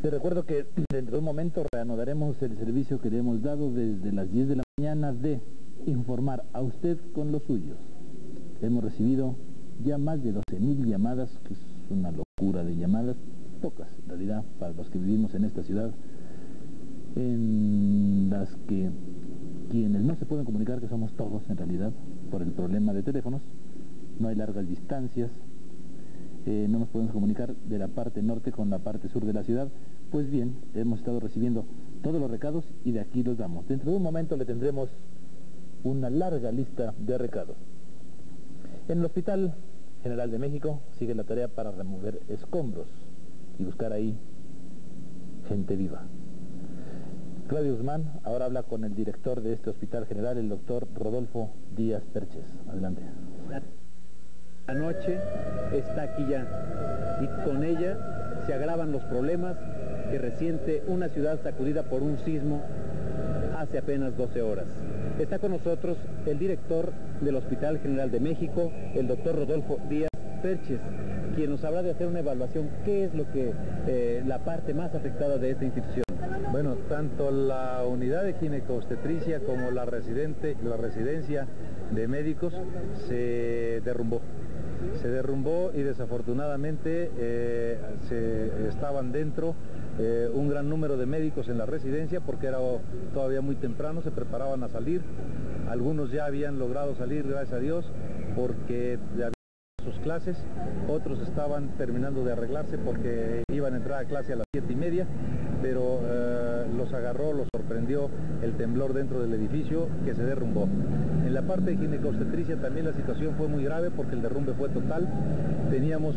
Te recuerdo que dentro de un momento reanudaremos el servicio que le hemos dado desde las 10 de la mañana de informar a usted con los suyos. Hemos recibido ya más de 12,000 llamadas, que es una locura de llamadas, pocas en realidad para los que vivimos en esta ciudad, en las que quienes no se pueden comunicar, que somos todos en realidad, por el problema de teléfonos, no hay largas distancias, no nos podemos comunicar de la parte norte con la parte sur de la ciudad. Pues bien, hemos estado recibiendo todos los recados y de aquí los damos. Dentro de un momento le tendremos una larga lista de recados. En el Hospital General de México sigue la tarea para remover escombros y buscar ahí gente viva. Claudio Guzmán ahora habla con el director de este Hospital General, el doctor Rodolfo Díaz Perches. Adelante. La noche está aquí ya y con ella se agravan los problemas que resiente una ciudad sacudida por un sismo hace apenas 12 horas. Está con nosotros el director del Hospital General de México, el doctor Rodolfo Díaz Perches, quien nos habrá de hacer una evaluación. ¿Qué es lo que la parte más afectada de esta institución? Bueno, tanto la unidad de ginecobstetricia como la residencia de médicos se derrumbó. Se derrumbó y desafortunadamente estaban dentro un gran número de médicos en la residencia porque era todavía muy temprano, se preparaban a salir. Algunos ya habían logrado salir, gracias a Dios, porque ya habían sus clases. Otros estaban terminando de arreglarse porque iban a entrar a clase a las 7:30, pero los agarró, los sorprendió el temblor dentro del edificio que se derrumbó. En la parte de ginecobstetricia también la situación fue muy grave porque el derrumbe fue total. Teníamos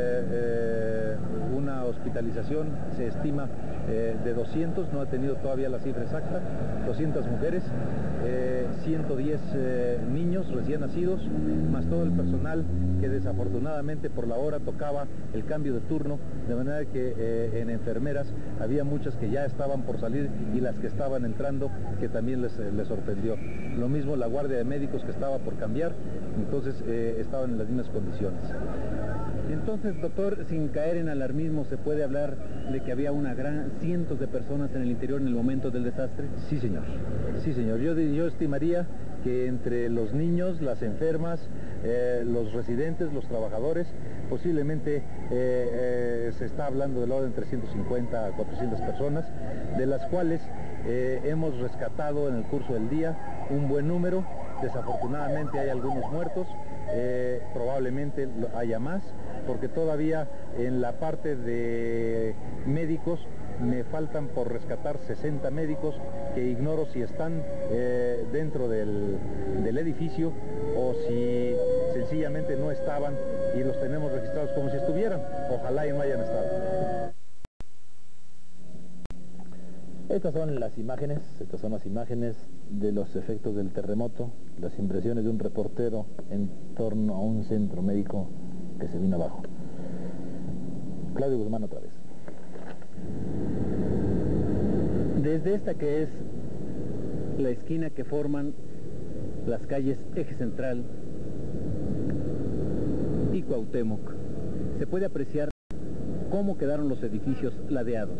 una hospitalización, se estima, de 200, no he tenido todavía la cifra exacta, 200 mujeres, 110 niños recién nacidos, más todo el personal que desafortunadamente por la hora tocaba el cambio de turno, de manera que en enfermeras había muchas que ya estaban por salir y las que estaban entrando que también les sorprendió. Lo mismo la guardia de médicos que estaba por cambiar, entonces estaban en las mismas condiciones. Entonces, doctor, sin caer en alarmismo, ¿se puede hablar de que había cientos de personas en el interior en el momento del desastre? Sí, señor. Sí, señor. Yo estimaría que entre los niños, las enfermas, los residentes, los trabajadores, posiblemente se está hablando del orden de 350 a 400 personas, de las cuales hemos rescatado en el curso del día un buen número. Desafortunadamente hay algunos muertos, probablemente haya más, porque todavía en la parte de médicos me faltan por rescatar 60 médicos que ignoro si están dentro del edificio o si sencillamente no estaban y los tenemos registrados como si estuvieran. Ojalá y no hayan estado. Estas son las imágenes de los efectos del terremoto, las impresiones de un reportero en torno a un centro médico que se vino abajo. Claudio Guzmán otra vez. Desde esta que es la esquina que forman las calles Eje Central y Cuauhtémoc, se puede apreciar cómo quedaron los edificios ladeados.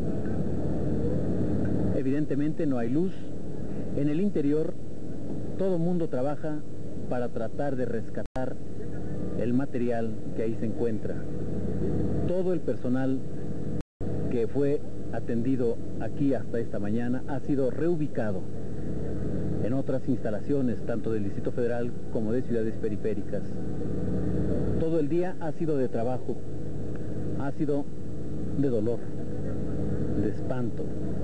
Evidentemente no hay luz. En el interior todo mundo trabaja para tratar de rescatar el material que ahí se encuentra. Todo el personal que fue atendido aquí hasta esta mañana ha sido reubicado en otras instalaciones, tanto del Distrito Federal como de ciudades periféricas. Todo el día ha sido de trabajo, ha sido de dolor, de espanto.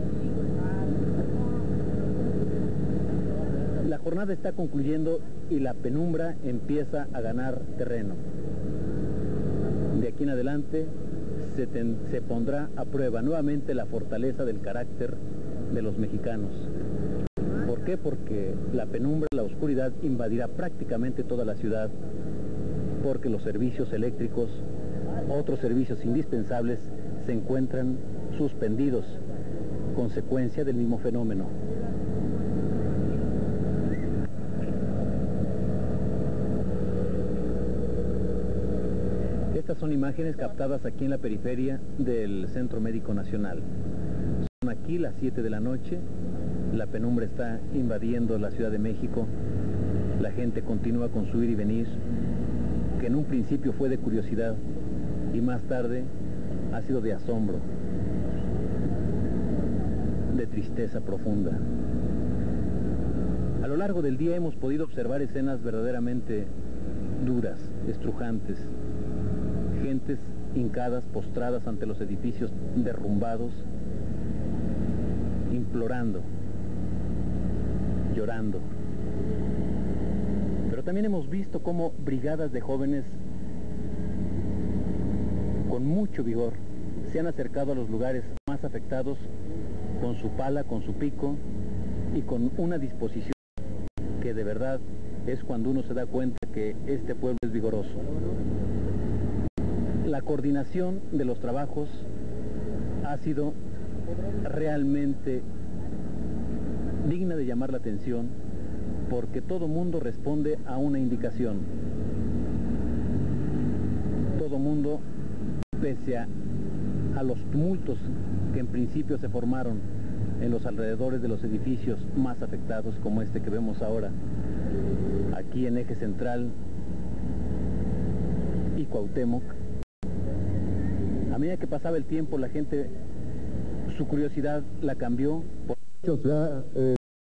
La jornada está concluyendo y la penumbra empieza a ganar terreno. De aquí en adelante se pondrá a prueba nuevamente la fortaleza del carácter de los mexicanos. ¿Por qué? Porque la penumbra, la oscuridad invadirá prácticamente toda la ciudad, porque los servicios eléctricos, otros servicios indispensables, se encuentran suspendidos, consecuencia del mismo fenómeno. Estas son imágenes captadas aquí en la periferia del Centro Médico Nacional. Son aquí las 7 de la noche, la penumbra está invadiendo la Ciudad de México, la gente continúa con su ir y venir, que en un principio fue de curiosidad y más tarde ha sido de asombro, de tristeza profunda. A lo largo del día hemos podido observar escenas verdaderamente duras, estrujantes, gentes hincadas, postradas ante los edificios derrumbados, implorando, llorando. Pero también hemos visto cómo brigadas de jóvenes con mucho vigor se han acercado a los lugares más afectados con su pala, con su pico y con una disposición que de verdad es cuando uno se da cuenta que este pueblo es vigoroso. La coordinación de los trabajos ha sido realmente digna de llamar la atención, porque todo mundo responde a una indicación. Todo mundo, pese a los tumultos que en principio se formaron en los alrededores de los edificios más afectados, como este que vemos ahora, aquí en Eje Central y Cuauhtémoc, a medida que pasaba el tiempo, la gente, su curiosidad la cambió por...